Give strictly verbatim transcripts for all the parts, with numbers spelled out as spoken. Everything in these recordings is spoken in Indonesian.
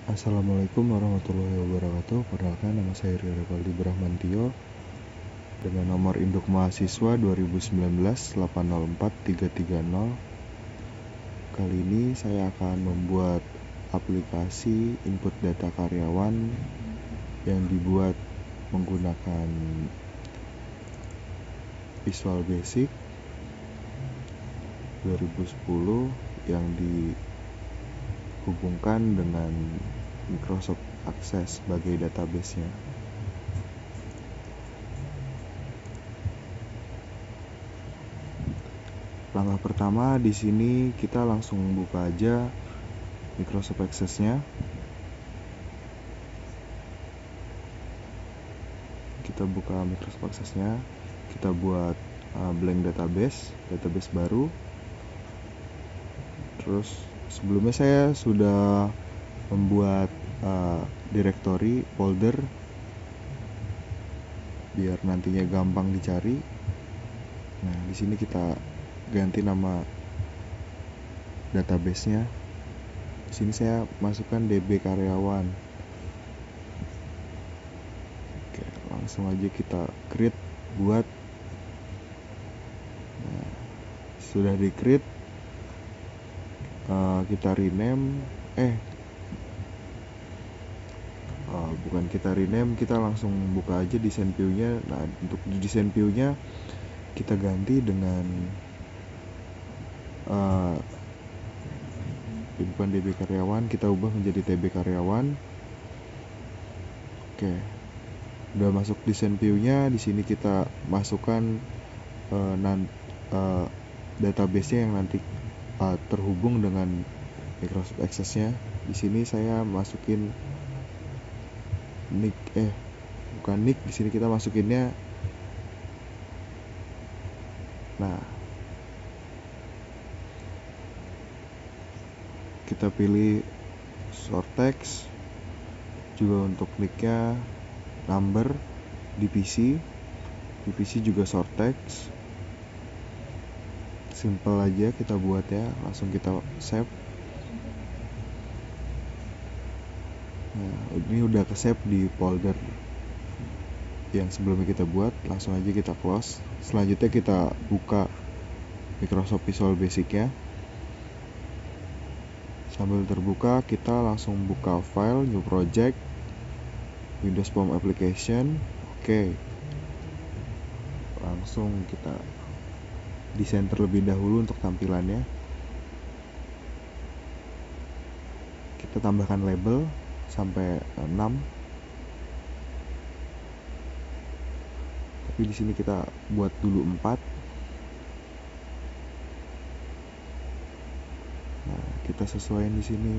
Assalamualaikum warahmatullahi wabarakatuh. Perkenalkan, nama saya Rio Revaldi Brahmantio dengan nomor induk mahasiswa dua ribu sembilan belas delapan nol empat tiga tiga nol. Kali ini saya akan membuat aplikasi input data karyawan yang dibuat menggunakan Visual Basic dua ribu sepuluh yang dihubungkan dengan Microsoft Access sebagai database-nya. Langkah pertama di sini kita langsung buka aja Microsoft Access-nya. Kita buka Microsoft Access-nya, kita buat uh, blank database, database baru. Terus sebelumnya saya sudah membuat uh, directory folder biar nantinya gampang dicari. Nah, di sini kita ganti nama database-nya. Di sini saya masukkan D B karyawan. Oke, langsung aja kita create buat. Nah, sudah di create, uh, kita rename eh uh, bukan kita rename, kita langsung buka aja desain view-nya. Nah, untuk desain view-nya kita ganti dengan uh, bukan D B karyawan, kita ubah menjadi T B karyawan. Oke, udah masuk desain view-nya. Di sini kita masukkan uh, nan, uh, database-nya yang nanti uh, terhubung dengan Microsoft Access-nya. Di sini saya masukin nick eh bukan nick, di sini kita masukinnya. Nah, kita pilih short text juga untuk nicknya, number, divisi divisi juga short text. Simple aja kita buat ya, langsung kita save. Nah, ini udah ke save di folder yang sebelumnya kita buat. Langsung aja kita close. Selanjutnya kita buka Microsoft Visual Basic-nya. Sambil terbuka, kita langsung buka file, new project, Windows Form Application. Oke, langsung kita desain terlebih dahulu untuk tampilannya. Kita tambahkan label sampai enam. Tapi di sini kita buat dulu empat. Nah, kita sesuaikan di sini.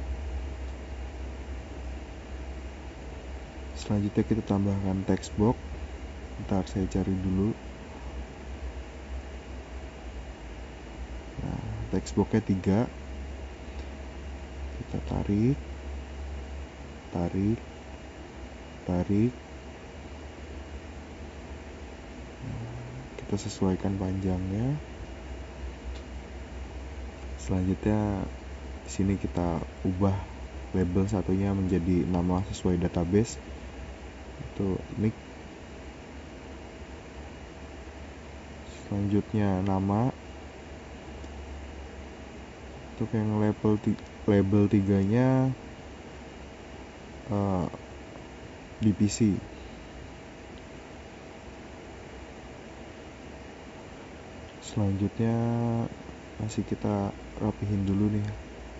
Selanjutnya kita tambahkan text box. Ntar saya cari dulu. Nah, text box-nya tiga. Kita tarik, tarik, tarik. Nah, kita sesuaikan panjangnya. Selanjutnya di sini kita ubah label satunya menjadi nama sesuai database. Itu nick. Selanjutnya nama. Untuk yang label label tiganya uh, divisi. Selanjutnya masih kita rapihin dulu nih.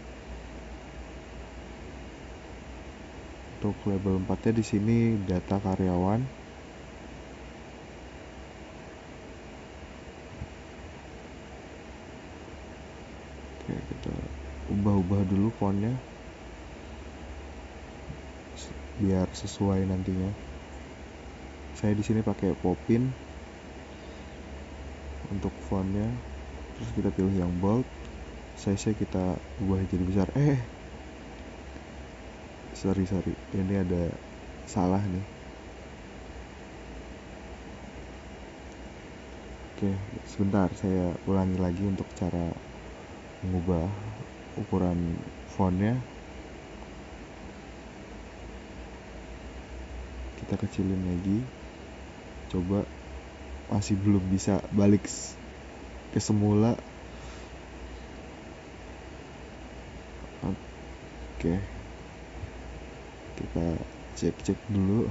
Untuk label empatnya di sini data karyawan. Oke, kita ubah-ubah dulu fontnya biar sesuai nantinya. Saya di sini pakai Popin untuk fontnya. Terus kita pilih yang bold, size-nya kita ubah jadi besar. Eh, sorry sorry, ini ada salah nih. Oke, sebentar saya ulangi lagi untuk cara mengubah ukuran fontnya. kita kecilin lagi, coba masih belum bisa balik ke semula. Oke, kita cek-cek dulu.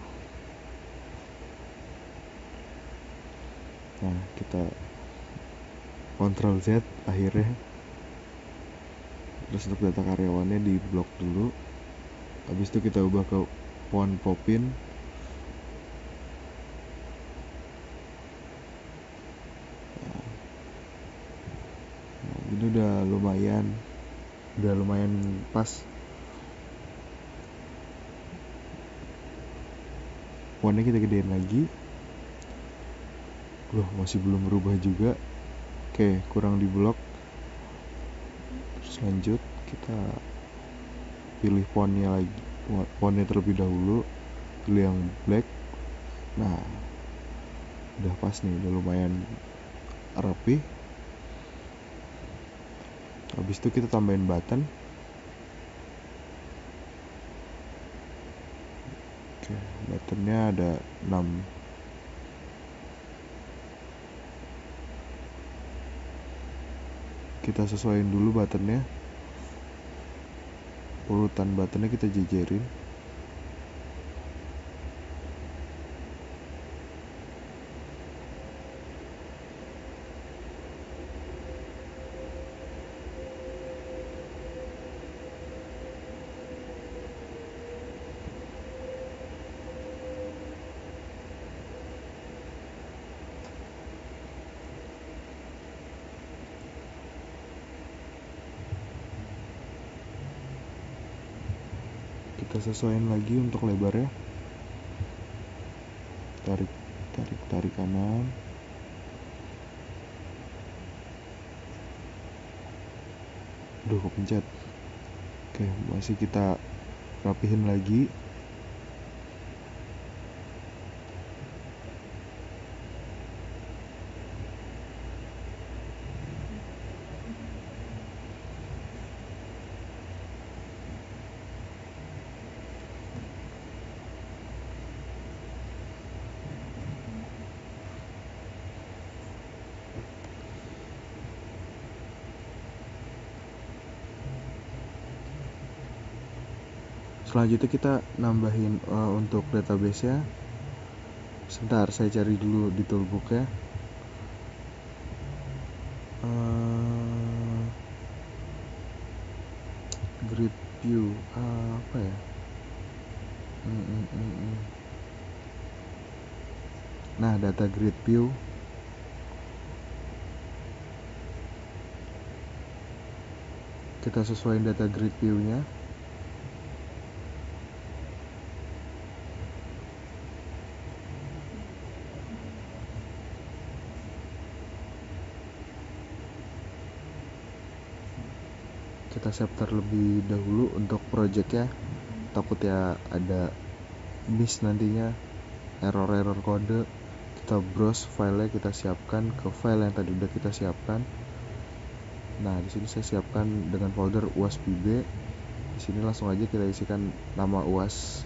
Nah, kita Ctrl Z akhirnya. Terus untuk data karyawannya di blok dulu. Habis itu kita ubah ke font Popin. Nah, ini udah lumayan, udah lumayan pas. Fontnya kita gedein lagi. Loh, masih belum berubah juga. Oke, kurang di blok. Terus lanjut, kita pilih fontnya lagi, fontnya terlebih dahulu, pilih yang black. Nah, udah pas nih, udah lumayan rapi. Habis itu kita tambahin button. Oke, buttonnya ada enam. Kita sesuaiin dulu buttonnya, urutan buttonnya kita jejerin. Kita sesuaiin lagi untuk lebarnya. Tarik, tarik, tarik kanan. Aduh, kepencet. Oke, masih kita rapihin lagi. Selanjutnya kita nambahin uh, untuk database-nya. Sebentar, saya cari dulu di toolbook ya. Uh, grid view uh, apa ya? Mm, mm, mm, mm. Nah, data grid view. Kita sesuaiin data grid view-nya. Kita save terlebih dahulu untuk project-nya, takut ya ada miss nantinya, error-error kode. Kita browse filenya, kita siapkan ke file yang tadi udah kita siapkan. Nah, di sini saya siapkan dengan folder U A S P B. Di sini langsung aja kita isikan nama U A S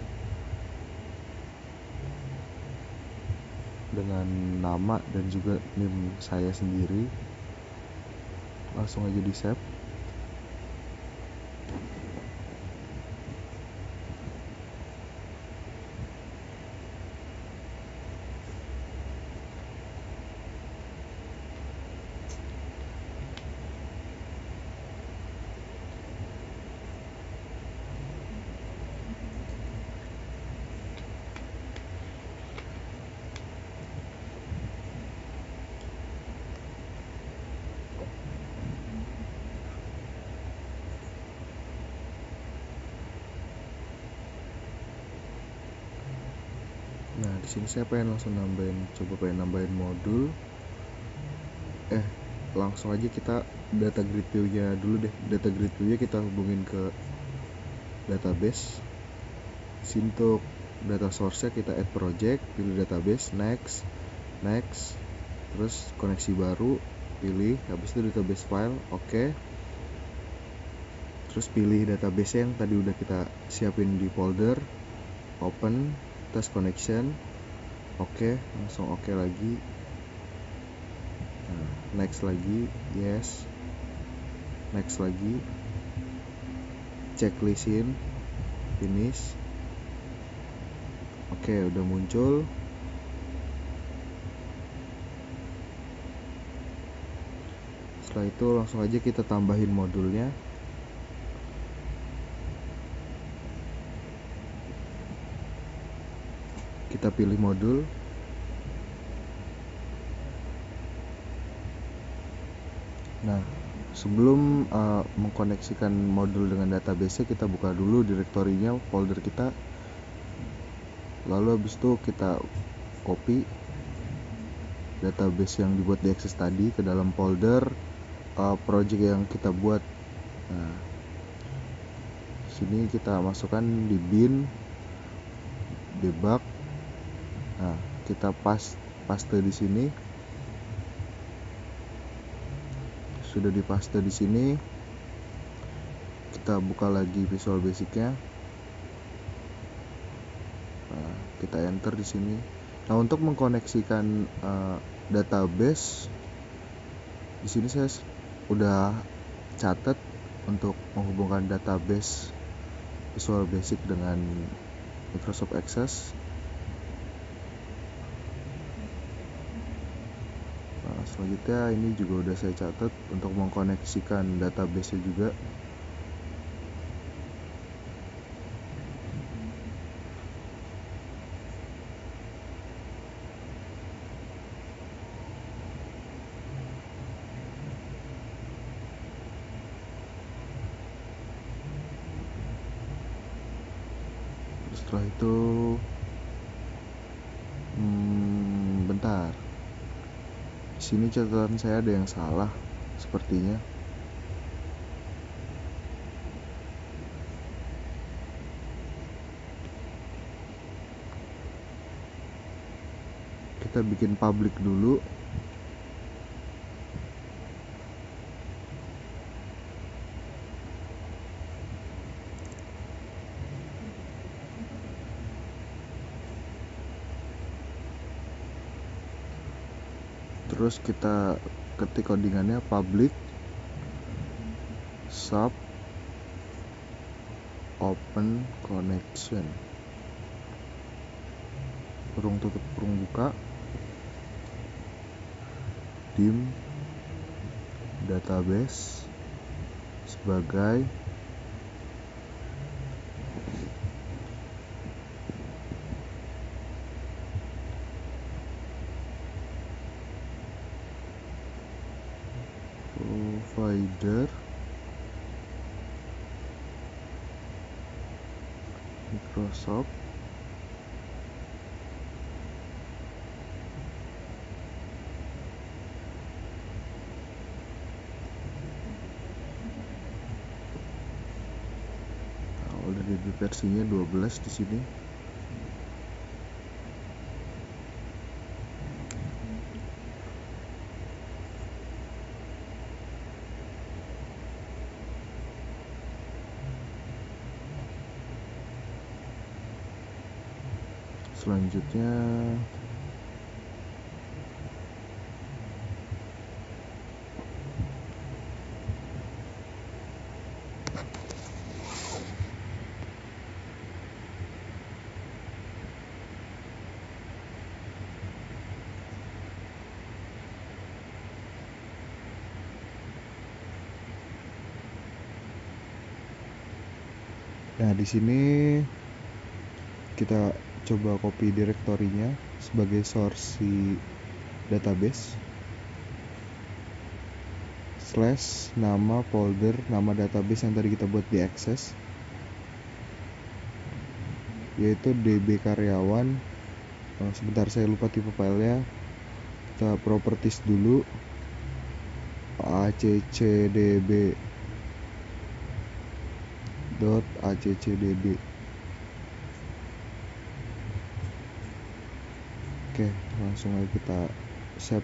dengan nama dan juga N I M saya sendiri. Langsung aja di save. Nah, di sini saya pengen langsung nambahin, coba pengen nambahin modul. Eh, langsung aja kita data grid view-nya dulu deh. Data grid view-nya kita hubungin ke database. Sini untuk data source-nya kita add project, pilih database, next, next, terus koneksi baru, pilih, habis itu database file, oke. Okay. Terus pilih database yang tadi udah kita siapin di folder, open. tes connection. Oke, langsung oke lagi. Nah, next lagi, yes. Next lagi, checklistin, finish. Oke, udah muncul. Setelah itu langsung aja kita tambahin modulnya. Kita pilih modul. Nah, sebelum uh, mengkoneksikan modul dengan database, kita buka dulu direktorinya, folder kita. Lalu habis itu kita copy database yang dibuat di Access tadi ke dalam folder uh, project yang kita buat. Nah, sini kita masukkan di bin debug. Nah, kita pas paste di sini. Sudah dipaste di sini. Kita buka lagi Visual Basic-nya. Nah, kita enter di sini. Nah, untuk mengkoneksikan uh, database, di sini saya udah catat untuk menghubungkan database Visual Basic dengan Microsoft Access. Nah, selanjutnya ini juga udah saya catat untuk mengkoneksikan database juga. Setelah itu hmm, bentar. Di sini catatan saya ada yang salah sepertinya. Kita bikin public dulu. Terus kita ketik codingannya public sub open connection, kurung tutup kurung buka, dim database sebagai provider Microsoft udah di versinya dua belas di sini. Selanjutnya Nah, di sini kita coba copy direktorinya sebagai source si database. Slash nama folder, nama database yang tadi kita buat di Access, yaitu db karyawan. Oh, sebentar, saya lupa tipe filenya. Kita properties dulu, accdb dot accdb. Oke, langsung aja kita save.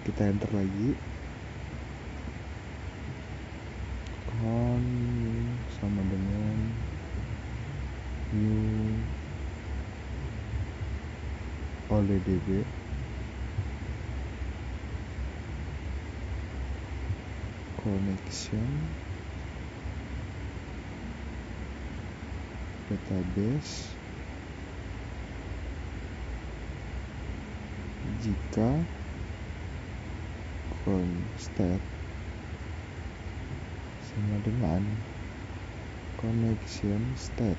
kita enter lagi. Con sama dengan new oleh db connection database jika constat sama dengan connection state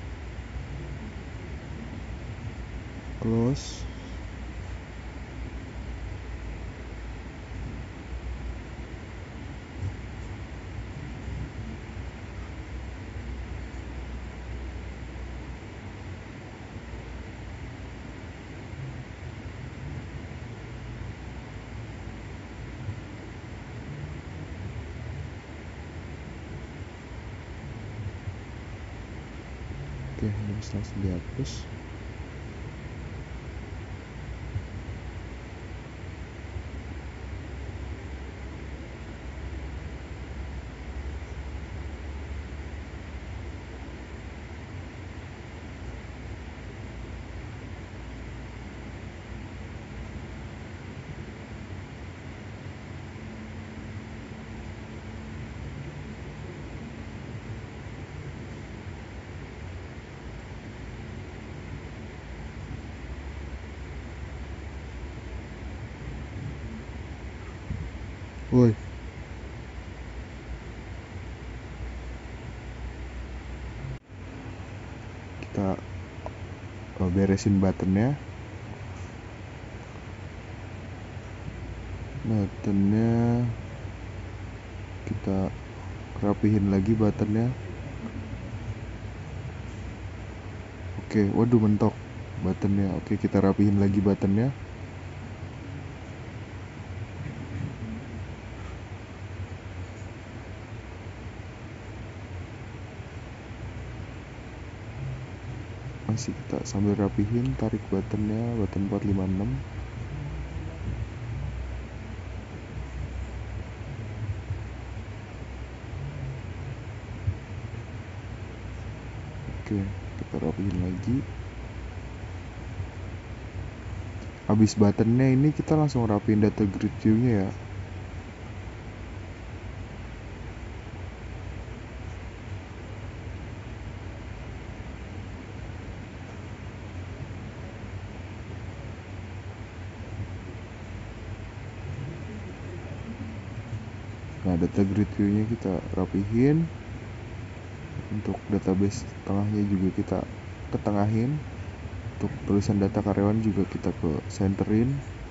close Oke, ini bisa langsung dihapus. Woi, kita oh, beresin buttonnya. Buttonnya kita rapihin lagi buttonnya. Oke, waduh mentok buttonnya. Oke, kita rapihin lagi buttonnya. Masih kita sambil rapihin, tarik buttonnya, button empat lima enam. Oke, kita rapihin lagi. Habis buttonnya ini kita langsung rapihin data grid view-nya ya. Nah, data grid view-nya kita rapihin. Untuk database tengahnya juga kita ketengahin. Untuk tulisan data karyawan juga kita ke centerin.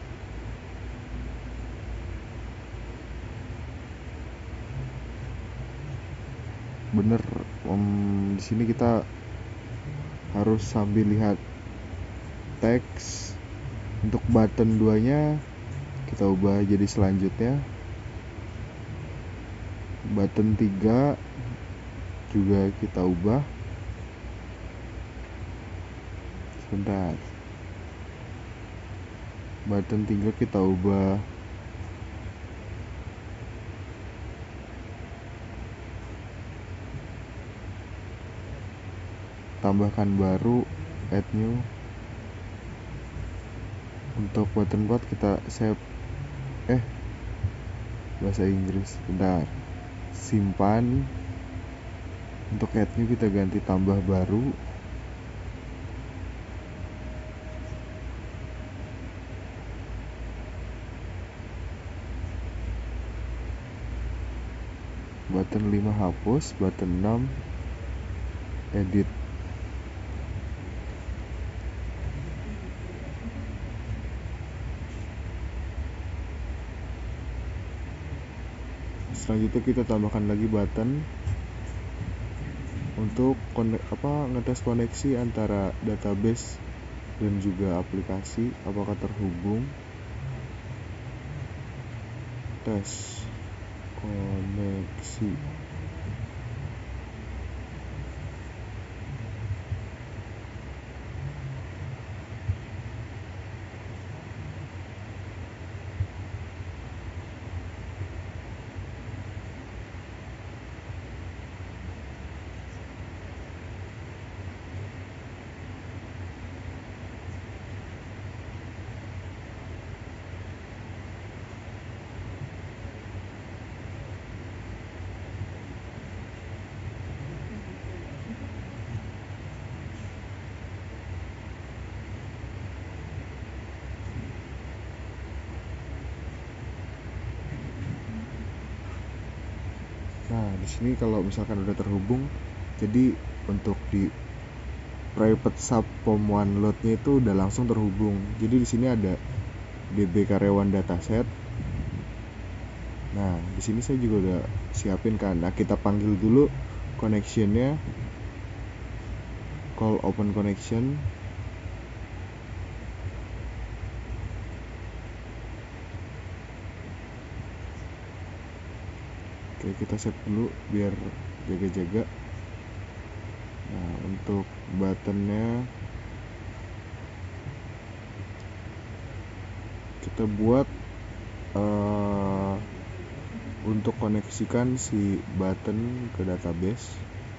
Bener, um, di sini kita harus sambil lihat teks. Untuk button dua nya kita ubah jadi selanjutnya. Button tiga juga kita ubah. Sebentar. Button tiga kita ubah tambahkan baru, add new. Untuk button empat kita save eh bahasa Inggris. Bentar. Simpan. Untuk add new kita ganti tambah baru. Button lima hapus, button enam edit. Selanjutnya kita tambahkan lagi button untuk konek, apa ngetes koneksi antara database dan juga aplikasi apakah terhubung. Tes koneksi. di sini kalau misalkan udah terhubung, jadi untuk di private sub form one load-nya itu udah langsung terhubung. Jadi di sini ada db karyawan dataset. Nah, di sini saya juga udah siapin kan. Nah, kita panggil dulu connection-nya, call open connection. Oke, kita save dulu biar jaga-jaga. Nah, untuk buttonnya kita buat uh, untuk koneksikan si button ke database.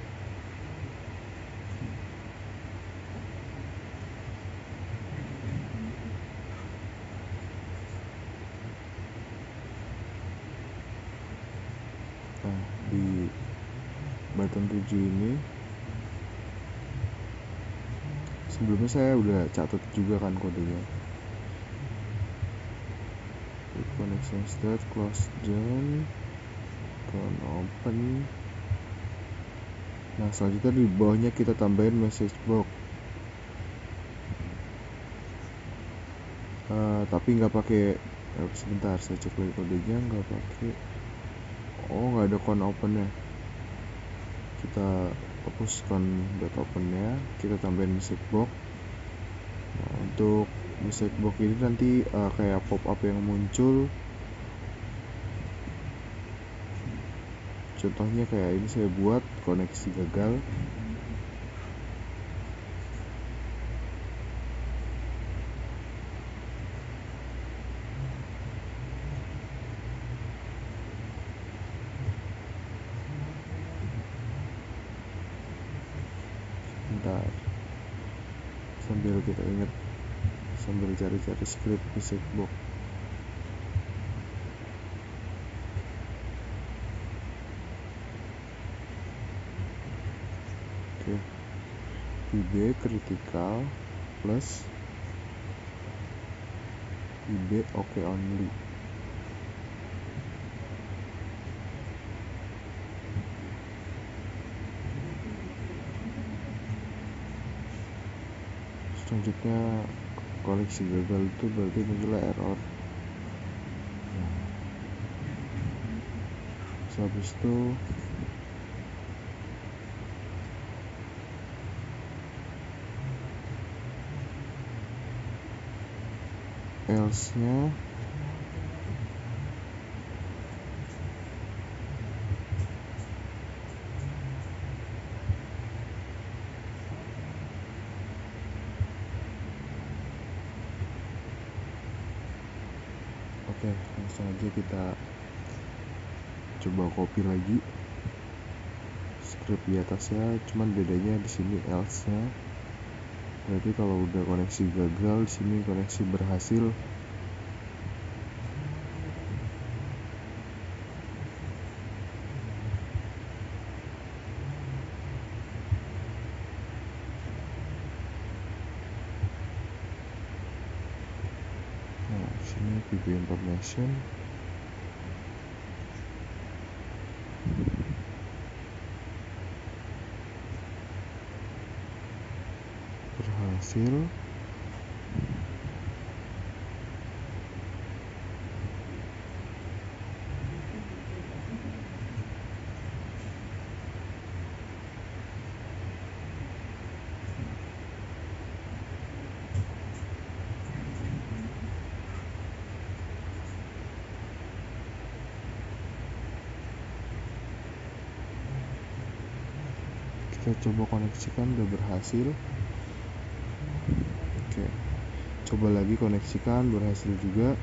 Nah, di button tujuh ini sebelumnya saya udah catat juga kan kodenya. Connection start, close down, turn open. Nah, selanjutnya di bawahnya kita tambahin message box. Uh, tapi nggak pakai. Eh, sebentar, saya cek lagi kodenya, nggak pakai. Oh, nggak ada con opennya. Kita hapus con dot opennya, kita tambahin message box. Nah, untuk message box ini nanti uh, kayak pop up yang muncul. Contohnya kayak ini saya buat koneksi gagal. Bentar, sambil kita ingat, sambil cari-cari script message box. Oke, pb critical plus pb oke okay only. Selanjutnya koneksi gagal itu berarti munculnya error. Nah, habis itu else nya oke, langsung aja kita coba copy lagi script di atasnya, cuman bedanya di sini else nya. Berarti kalau udah koneksi gagal, di sini koneksi berhasil. Nah, di sini pb information. Berhasil. Kita coba koneksikan, udah berhasil. Oke, coba lagi koneksikan, berhasil juga.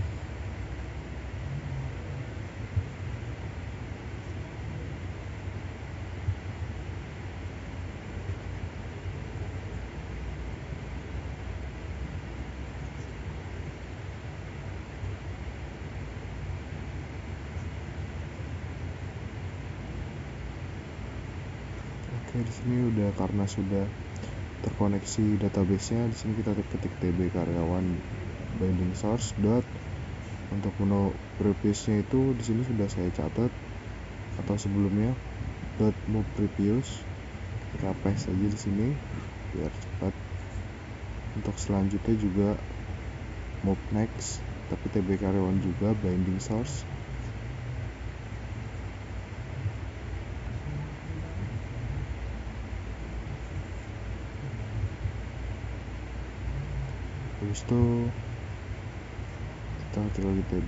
Oke, di sini udah karena sudah terkoneksi database-nya. Di sini kita ketik db karyawan binding source dot. Untuk menu previous-nya itu di sini sudah saya catat. atau sebelumnya dot move previous, kita paste aja di sini biar cepat. Untuk selanjutnya juga move next, tapi tb karyawan juga, binding source. Habis itu kita ketik lagi tb,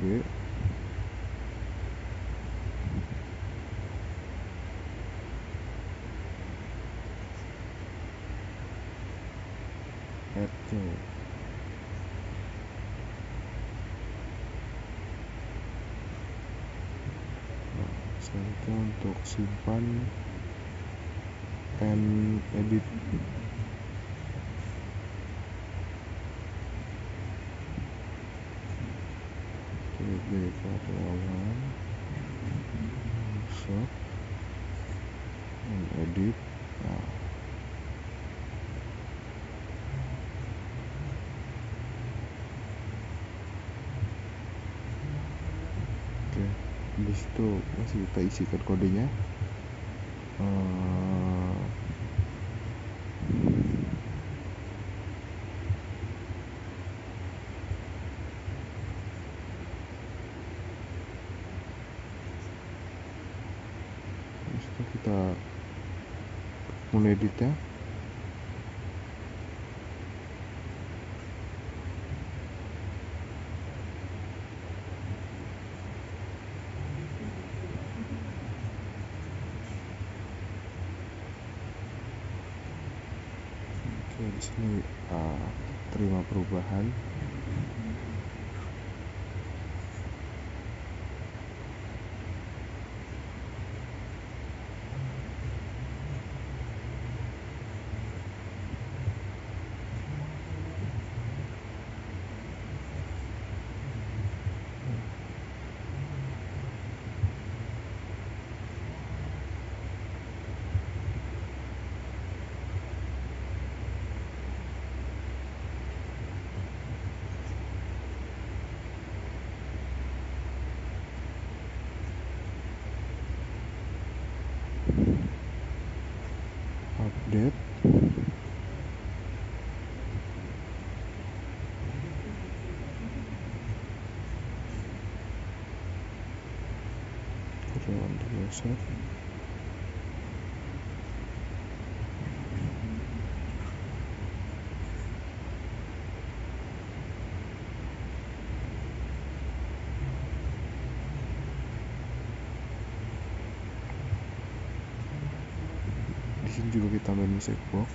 add new. Nah, selanjutnya untuk simpan and edit. tb karyawan shop and edit. Nah, oke, habis itu masih kita isikan kodenya. uh, habis itu kita mulai editnya. Oke, di sini uh, terima perubahan. Update. Karyawan tergeser. Di sini juga kita tambahin checkbox.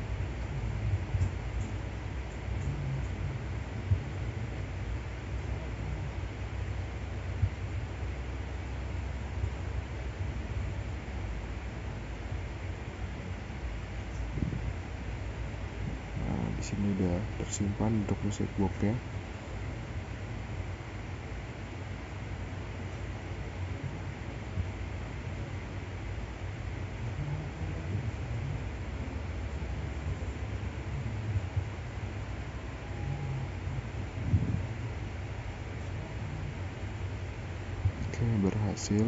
Nah, di sini udah tersimpan untuk checkbox-nya. Oke, berhasil.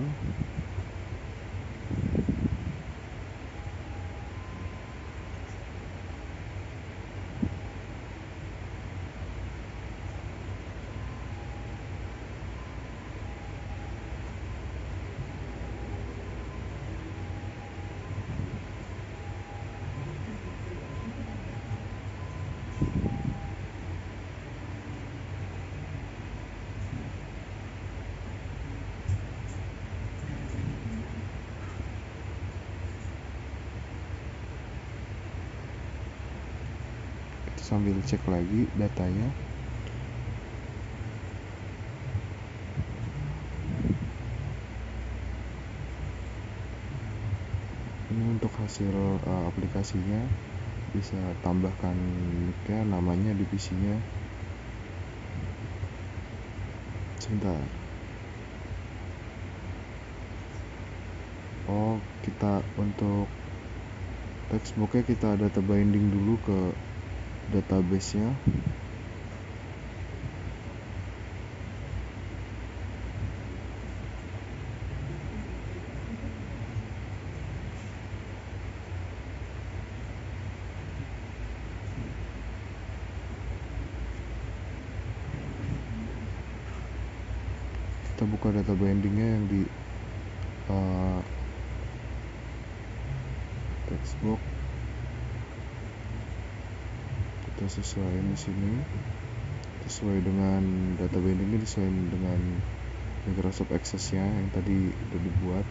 Sambil cek lagi datanya. Ini untuk hasil uh, aplikasinya, bisa tambahkan nicknya, namanya, divisinya. Sebentar. Oh, kita untuk textbooknya kita data binding dulu ke database-nya. kita buka data bindingnya yang di uh, text box. Kita sesuaikan di sini sesuai dengan data bindingnya, disesuaikan dengan Microsoft Access-nya yang tadi udah dibuat.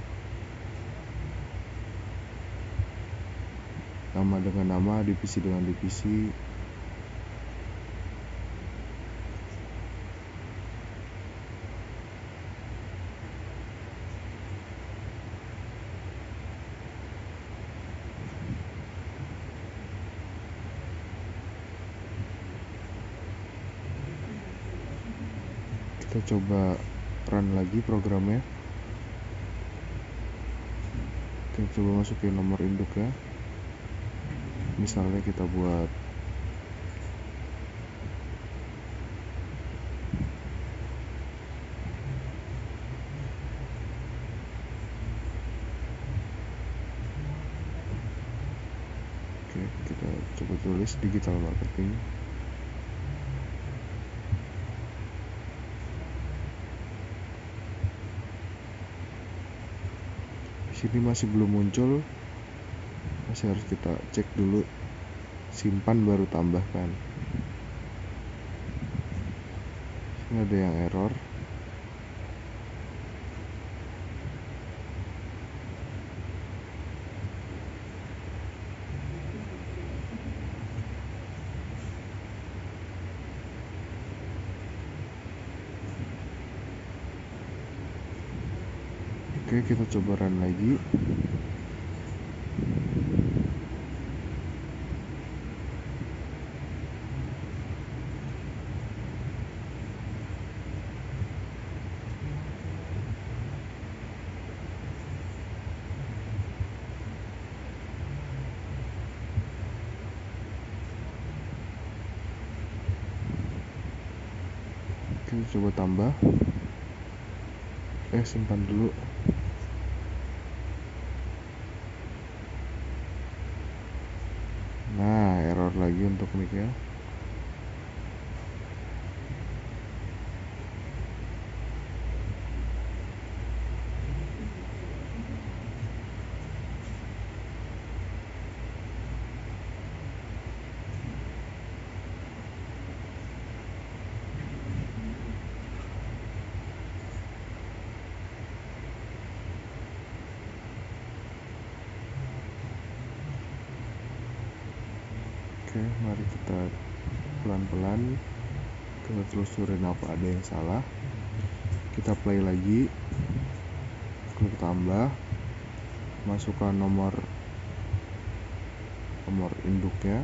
Nama dengan nama, divisi dengan divisi. Kita coba run lagi programnya. Kita coba masukin nomor induknya. Misalnya kita buat Oke, kita coba tulis digital marketing. Di sini masih belum muncul, masih harus kita cek dulu, simpan baru tambahkan. Ini ada yang error. Oke, kita coba run lagi. Kita coba tambah. Eh, simpan dulu. Nah, error lagi untuk mic-nya. Oke, mari kita pelan-pelan kita telusurin apa ada yang salah. Kita play lagi, klik tambah, masukkan nomor nomor induknya,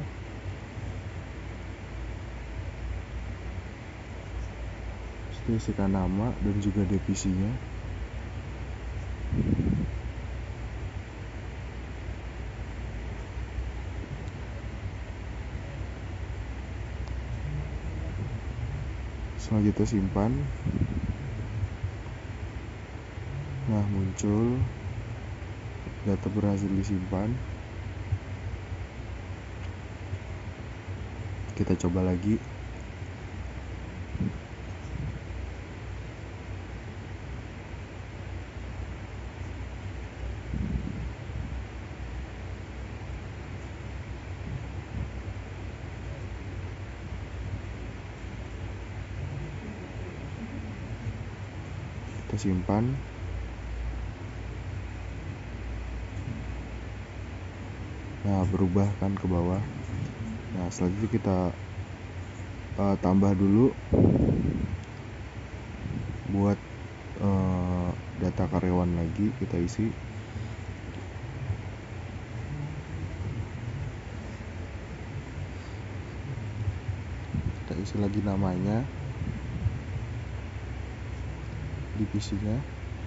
isikan nama dan juga divisinya. Selanjutnya simpan. Nah, muncul data berhasil disimpan. Kita coba lagi. Kita simpan. Nah, berubah kan ke bawah. Nah, selanjutnya kita uh, tambah dulu buat uh, data karyawan lagi, kita isi. Kita isi lagi namanya, divisinya.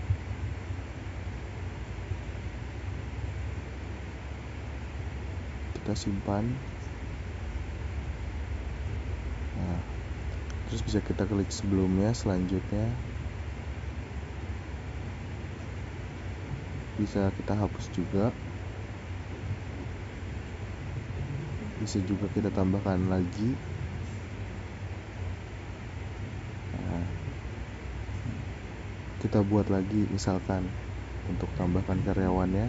Kita simpan. Nah, terus bisa kita klik sebelumnya, selanjutnya bisa kita hapus juga, bisa juga kita tambahkan lagi. Nah, kita buat lagi, misalkan untuk tambahkan karyawannya.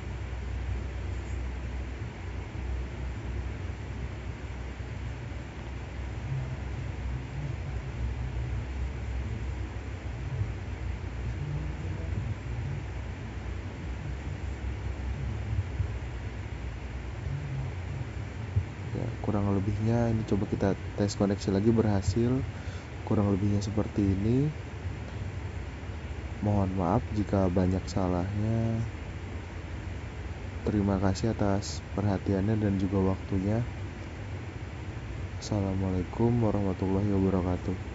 Ya, kurang lebihnya ini coba kita tes koneksi lagi, berhasil. Kurang lebihnya seperti ini. Mohon maaf jika banyak salahnya. Terima kasih atas perhatiannya dan juga waktunya. Assalamualaikum warahmatullahi wabarakatuh.